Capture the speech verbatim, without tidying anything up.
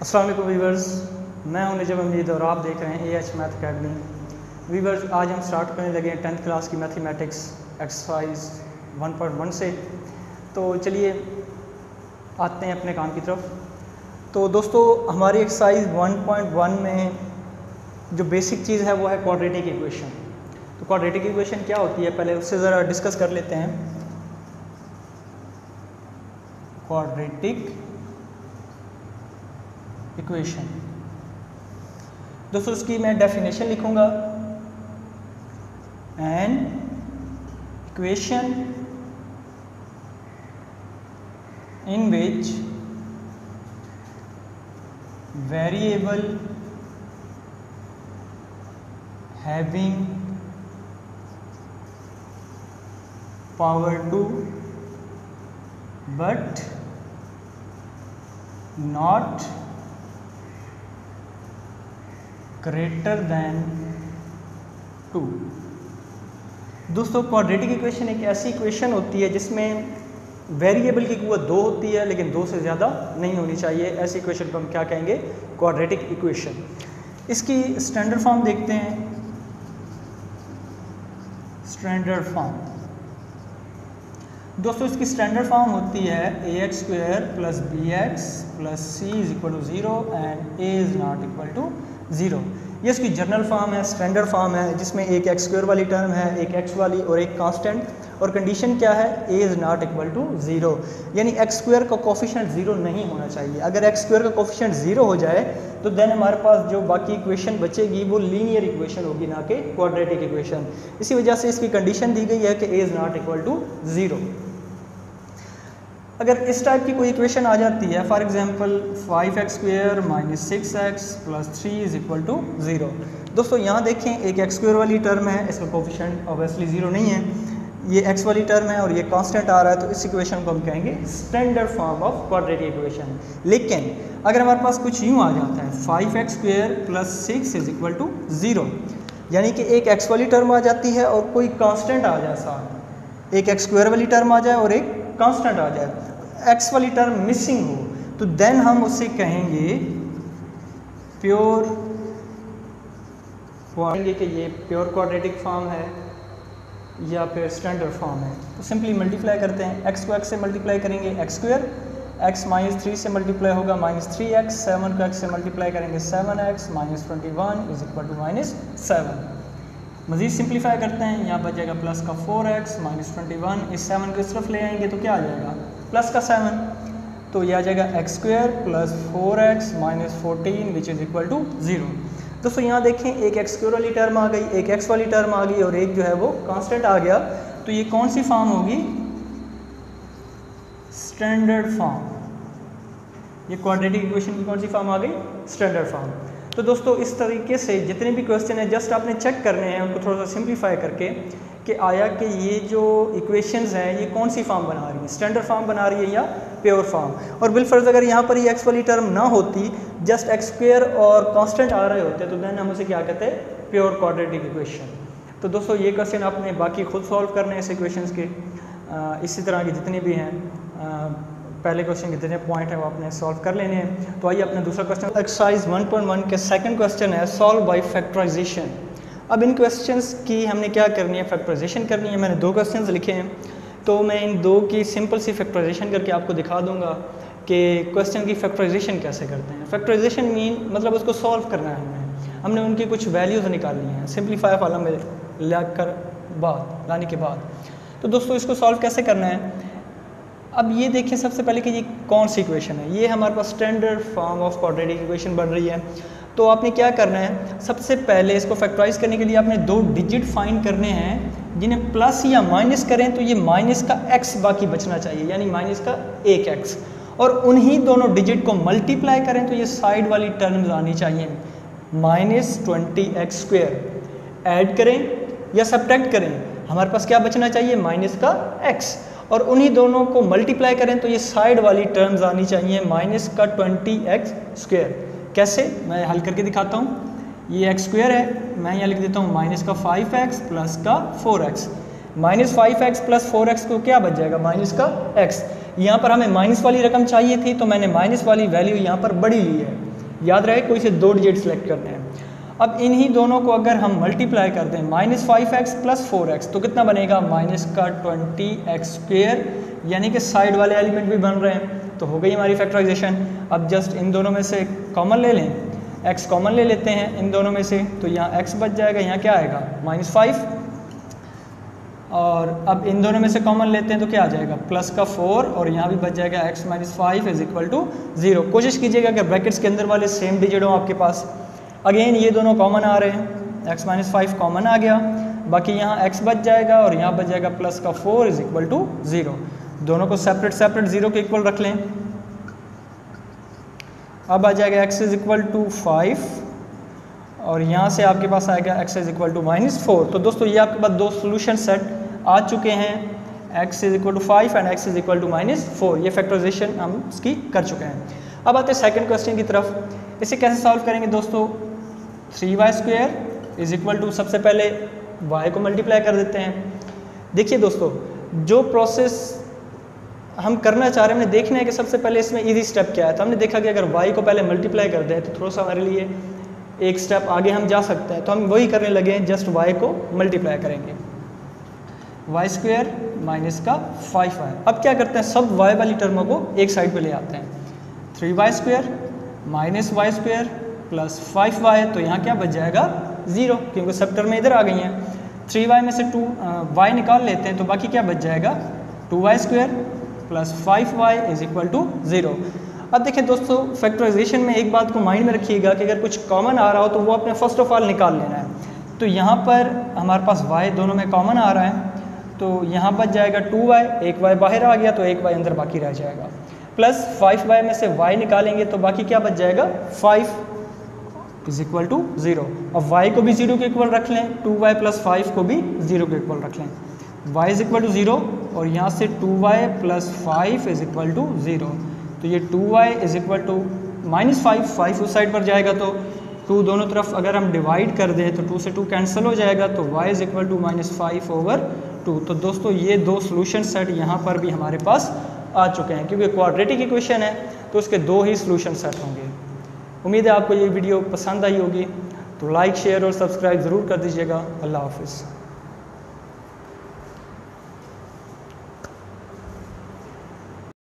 अस्सलाम वालेकुम वीवर्स, मैं हूं निजम अमीद और आप देख रहे हैं A H math academy. Viewers, आज हम स्टार्ट करने लगे हैं टेंथ क्लास की mathematics exercise one point one से। तो चलिए आते हैं अपने काम की तरफ। तो दोस्तों, हमारी एक्सरसाइज वन पॉइंट वन में जो बेसिक चीज़ है वो है क्वाड्रेटिक इक्वेशन। तो क्वाड्रेटिक इक्वेशन क्या होती है, पहले उससे ज़रा डिस्कस कर लेते हैं। क्वाड्रेटिक इक्वेशन, दोस्तों उसकी मैं डेफिनेशन लिखूंगा। An equation in which variable having power two but not greater than two. दोस्तों, क्वाड्रेटिक इक्वेशन एक ऐसी इक्वेशन होती है जिसमें वेरिएबल की क़ुव्वत दो होती है लेकिन दो से ज़्यादा नहीं होनी चाहिए। ऐसी इक्वेशन को हम क्या कहेंगे? Quadratic equation. इसकी स्टैंडर्ड फॉर्म देखते हैं। स्टैंडर्ड फॉर्म, दोस्तों इसकी स्टैंडर्ड फॉर्म होती है a x square plus b x plus c is equal to zero and a is not equal to zero. ये इसकी जनरल फॉर्म है, स्टैंडर्ड फॉर्म है, जिसमें एक एक्स स्क्वायर वाली टर्म है, एक एक्स वाली और एक कांस्टेंट। और कंडीशन क्या है? A is not equal to zero, यानी एक्स स्क्वायर का कोफिशिएंट ज़ीरो नहीं होना चाहिए। अगर एक्स स्क्वायर का कोफिशिएंट ज़ीरो हो जाए तो देन हमारे पास जो बाकी इक्वेशन बचेगी वो लीनियर इक्वेशन होगी, ना कि क्वाड्रेटिक इक्वेशन। इसी वजह से इसकी कंडीशन दी गई है कि a is not equal to zero. अगर इस टाइप की कोई इक्वेशन आ जाती है, for example five x square minus six x plus three is equal to zero. दोस्तों यहाँ देखें, एक एक्स स्क्वायर वाली टर्म है, इसका कोफिशिएंट ऑब्वियसली ज़ीरो नहीं है, ये एक्स वाली टर्म है और ये कांस्टेंट आ रहा है, तो इस इक्वेशन को हम कहेंगे standard form of quadratic equation. लेकिन अगर हमारे पास कुछ यूँ आ जाता है, five x square plus six is equal to zero, यानी कि एक एक्स वाली टर्म आ जाती है और कोई कांस्टेंट आ जाए साथ, एक एक्स स्क्वायर वाली टर्म आ जाए और एक कांस्टेंट आ जाए, एक्स वाली टर्म मिसिंग हो, तो देन हम उसे कहेंगे प्योर, कहेंगे कि ये प्योर क्वाड्रेटिक फॉर्म है या फिर स्टैंडर्ड फॉर्म है। तो सिंपली मल्टीप्लाई करते हैं, एक्स को एक्स से मल्टीप्लाई करेंगे x square, x minus three से मल्टीप्लाई होगा माइनस थ्री एक्स, सेवन को एक्स से मल्टीप्लाई करेंगे seven x minus twenty one is equal to minus seven. मज़ीद सिंप्लीफाई करते हैं, यहाँ बच जाएगा प्लस का four x minus twenty one, इस सेवन को इस तरफ ले आएंगे तो क्या आ जाएगा? प्लस का सेवन, तो यह आ जाएगा x square plus four x minus fourteen which is equal to zero. दोस्तों यहाँ देखें, एक एक्स स्क्वायर वाली टर्म आ गई, एक एक्स वाली टर्म आ गई और एक जो है वो कांस्टेंट आ गया, तो ये कौन सी फॉर्म होगी? Standard form. ये क्वाड्रेटिक इक्वेशन की कौन सी फॉर्म आ गई? Standard form. तो दोस्तों इस तरीके से जितने भी क्वेश्चन हैं जस्ट आपने चेक करने हैं उनको थोड़ा सा सिंप्लीफाई करके कि आया कि ये जो इक्वेशंस हैं ये कौन सी फॉर्म बना रही है, स्टैंडर्ड फॉर्म बना रही है या प्योर फॉर्म। और बिलफर्ज अगर यहाँ पर ये एक्स वाली टर्म ना होती, जस्ट एक्स स्क्वायर और कांस्टेंट आ रहे होते, तो देन हम उसे क्या कहते हैं? Pure quadratic equation. तो दोस्तों ये क्वेश्चन आपने बाकी खुद सॉल्व करने हैं इस इक्वेशंस के। आ, इसी तरह के जितने भी हैं आ, पहले क्वेश्चन के जितने पॉइंट हैं वो आपने सॉल्व कर लेने हैं। तो आइए अपने दूसरा question, exercise one point one के सेकंड क्वेश्चन है सॉल्व बाय फैक्टराइजेशन। अब इन क्वेश्चंस की हमने क्या करनी है? फैक्टराइजेशन करनी है। मैंने दो क्वेश्चंस लिखे हैं, तो मैं इन दो की सिंपल सी फैक्टराइजेशन करके आपको दिखा दूंगा कि क्वेश्चन की फैक्टराइजेशन कैसे करते हैं। फैक्टराइजेशन मीन मतलब उसको सॉल्व करना है, हमें हमने उनकी कुछ वैल्यूज़ निकालनी है सिंप्लीफाई कॉलम में लाकर बाद लाने के बाद। तो दोस्तों इसको सॉल्व कैसे करना है? अब ये देखिए, सबसे पहले कि ये कौन सी इक्वेशन है। ये हमारे पास standard form of quadratic equation बन रही है। तो आपने क्या करना है, सबसे पहले इसको फैक्टराइज करने के लिए आपने दो डिजिट फाइंड करने हैं, जिन्हें प्लस या माइनस करें तो ये माइनस का एक्स बाकी बचना चाहिए, यानी माइनस का एक एक्स, और उन्हीं दोनों डिजिट को मल्टीप्लाई करें तो ये साइड वाली टर्म्स आनी चाहिए, minus twenty x square. Add करें या सब्ट्रैक्ट करें, हमारे पास क्या बचना चाहिए? माइनस का एक्स, और उन्हीं दोनों को मल्टीप्लाई करें तो ये साइड वाली टर्म्स आनी चाहिए, माइनस का ट्वेंटी एक्स स्क्वायर। कैसे? मैं हल करके दिखाता हूँ। ये एक्स स्क्वायर है, मैं यहाँ लिख देता हूँ माइनस का फाइव एक्स प्लस का four x, minus five x plus four x को क्या बच जाएगा? माइनस का एक्स। यहाँ पर हमें माइनस वाली रकम चाहिए थी तो मैंने माइनस वाली वैल्यू यहाँ पर बड़ी ली है, याद रहे कोई से दो डिजिट सेलेक्ट करने हैं। अब इन्हीं दोनों को अगर हम मल्टीप्लाई कर दें minus five x plus four x तो कितना बनेगा, माइनस का ट्वेंटी एक्स स्क्वेयर, यानी कि साइड वाले एलिमेंट भी बन रहे हैं, तो हो गई हमारी फैक्टराइजेशन। अब जस्ट इन दोनों में से कॉमन ले लें, x कॉमन ले लेते हैं इन दोनों में से, तो यहाँ x बच जाएगा, यहाँ क्या आएगा माइनस फाइव, और अब इन दोनों में से कॉमन लेते हैं तो क्या आ जाएगा प्लस का फोर, और यहाँ भी बच जाएगा x minus five is equal to zero. कोशिश कीजिएगा कि ब्रैकेट्स के अंदर वाले सेम डिजिट हों आपके पास। अगेन ये दोनों कॉमन आ रहे हैं, x माइनस फाइव कॉमन आ गया, बाकी यहाँ x बच जाएगा और यहाँ बच जाएगा प्लस का four is equal to zero. दोनों को सेपरेट सेपरेट ज़ीरो के इक्वल रख लें। अब आ जाएगा x is equal to five और यहाँ से आपके पास आएगा x is equal to minus four. तो दोस्तों ये आपके पास दो सोल्यूशन सेट आ चुके हैं, x is equal to five and x is equal to minus four. ये फैक्टराइजेशन हम इसकी कर चुके हैं। अब आते हैं सेकंड क्वेश्चन की तरफ। इसे कैसे सॉल्व करेंगे दोस्तों, three y square is equal to, सबसे पहले y को मल्टीप्लाई कर देते हैं। देखिए दोस्तों जो प्रोसेस हम करना चाह रहे हैं, हमने देखना है कि सबसे पहले इसमें इजी स्टेप क्या है। तो हमने देखा कि अगर y को पहले मल्टीप्लाई कर दें तो थोड़ा सा हमारे लिए एक स्टेप आगे हम जा सकते हैं, तो हम वही करने लगे हैं, जस्ट y को मल्टीप्लाई करेंगे, वाई स्क्वेयर माइनस का फाइव वाई। अब क्या करते हैं, सब y वाली टर्मों को एक साइड पे ले आते हैं, three y square minus y square plus five y, तो यहाँ क्या बच जाएगा ज़ीरो, क्योंकि सब टर्में इधर आ गई हैं। थ्री वाई में से टू वाई निकाल लेते हैं तो बाकी क्या बच जाएगा, two y square plus five y is equal to zero. अब देखिए दोस्तों फैक्टराइजेशन में एक बात को माइंड में रखिएगा कि अगर कुछ कॉमन आ रहा हो तो वो अपने फर्स्ट ऑफ ऑल निकाल लेना है। तो यहाँ पर हमारे पास y दोनों में कॉमन आ रहा है, तो यहाँ बच जाएगा टू वाई, एक y बाहर आ गया तो एक y अंदर बाकी रह जाएगा, प्लस फाइव वाई में से y निकालेंगे तो बाकी क्या बच जाएगा, five is equal to zero. अब y को भी ज़ीरो के इक्वल रख लें, टू वाई प्लस फाइव को भी ज़ीरो के इक्वल रख लें, y is equal to zero, और यहाँ से two y plus five is equal to zero. तो ये two y is equal to minus five, five उस साइड पर जाएगा तो टू दोनों तरफ अगर हम डिवाइड कर दें तो टू से टू कैंसिल हो जाएगा, तो y is equal to minus five over two. तो दोस्तों ये दो सोल्यूशन सेट यहाँ पर भी हमारे पास आ चुके हैं, क्योंकि क्वाड्रेटिक इक्वेशन है तो उसके दो ही सोल्यूशन सेट होंगे। उम्मीद है आपको ये वीडियो पसंद आई होगी, तो लाइक शेयर और सब्सक्राइब ज़रूर कर दीजिएगा। अल्लाह हाफिज़।